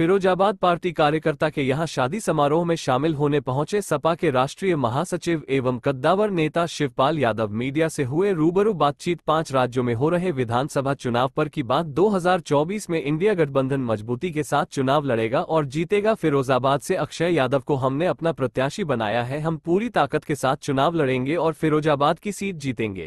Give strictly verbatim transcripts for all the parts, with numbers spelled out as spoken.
Firozabad party कार्यकर्ता के यहां शादी समारोह में शामिल होने पहुंचे सपा के राष्ट्रीय महासचिव एवं कद्दावर नेता शिवपाल यादव मीडिया से हुए रूबरू बातचीत। पांच राज्यों में हो रहे विधानसभा चुनाव पर की बात। दो हज़ार चौबीस में इंडिया गठबंधन मजबूती के साथ चुनाव लड़ेगा और जीतेगा। फिरोजाबाद से अक्षय यादव को हमने अपना प्रत्याशी बनाया है। हम पूरी ताकत के साथ चुनाव लड़ेंगे और फिरोजाबाद की सीट जीतेंगे।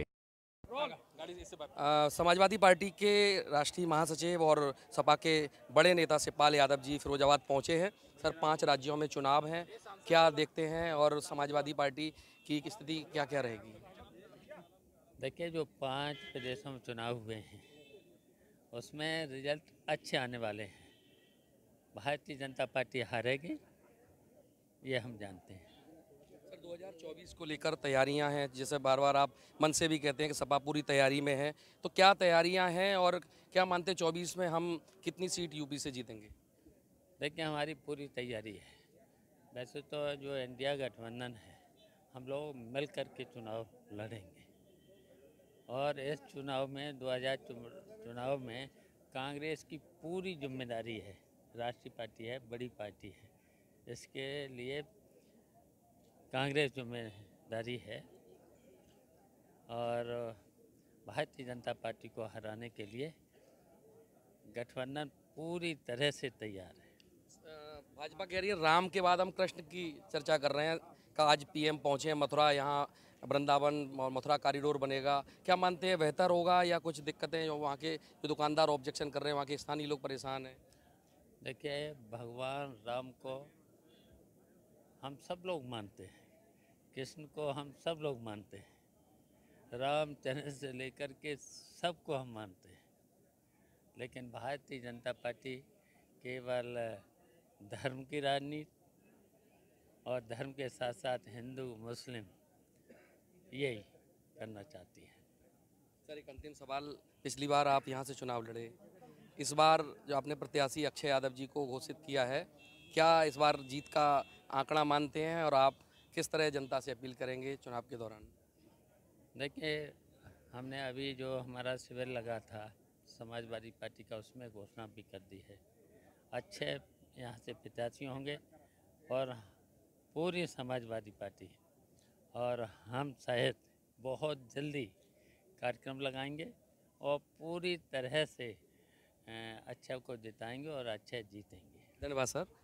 आ, समाजवादी पार्टी के राष्ट्रीय महासचिव और सपा के बड़े नेता शिवपाल यादव जी फिरोजाबाद पहुंचे हैं। सर, पांच राज्यों में चुनाव हैं, क्या देखते हैं और समाजवादी पार्टी की स्थिति क्या क्या रहेगी? देखिए, जो पांच प्रदेशों में चुनाव हुए हैं उसमें रिजल्ट अच्छे आने वाले हैं। भारतीय जनता पार्टी हारेगी, ये हम जानते हैं। सर, दो हज़ार चौबीस को लेकर तैयारियां हैं, जैसे बार बार आप मन से भी कहते हैं कि सपा पूरी तैयारी में है, तो क्या तैयारियां हैं और क्या मानते हैं चौबीस में हम कितनी सीट यूपी से जीतेंगे? देखिए, हमारी पूरी तैयारी है। वैसे तो जो इंडिया गठबंधन है, हम लोग मिल कर के चुनाव लड़ेंगे और इस चुनाव में दो हज़ार चुनाव में कांग्रेस की पूरी जिम्मेदारी है। राष्ट्रीय पार्टी है, बड़ी पार्टी है, इसके लिए कांग्रेस जिम्मेदारी है और भारतीय जनता पार्टी को हराने के लिए गठबंधन पूरी तरह से तैयार है। भाजपा कह रही है राम के बाद हम कृष्ण की चर्चा कर रहे हैं। का आज पीएम पहुंचे हैं मथुरा, यहाँ वृंदावन और मथुरा कॉरिडोर बनेगा, क्या मानते हैं बेहतर होगा या कुछ दिक्कतें जो वहाँ के जो दुकानदार ऑब्जेक्शन कर रहे हैं, वहाँ के स्थानीय लोग परेशान हैं? देखिए, भगवान राम को हम सब लोग मानते हैं, कृष्ण को हम सब लोग मानते हैं, रामचंद्र से लेकर के सबको हम मानते हैं, लेकिन भारतीय जनता पार्टी केवल धर्म की राजनीति और धर्म के साथ साथ हिंदू मुस्लिम यही करना चाहती है। सर, एक अंतिम सवाल, पिछली बार आप यहाँ से चुनाव लड़े, इस बार जो आपने प्रत्याशी अक्षय यादव जी को घोषित किया है, क्या इस बार जीत का आंकड़ा मानते हैं और आप किस तरह जनता से अपील करेंगे चुनाव के दौरान? देखिए, हमने अभी जो हमारा शिविर लगा था समाजवादी पार्टी का, उसमें घोषणा भी कर दी है। अच्छे यहाँ से प्रत्याशी होंगे और पूरी समाजवादी पार्टी और हम शायद बहुत जल्दी कार्यक्रम लगाएंगे और पूरी तरह से अच्छे को जिताएंगे और अच्छे जीतेंगे। धन्यवाद सर।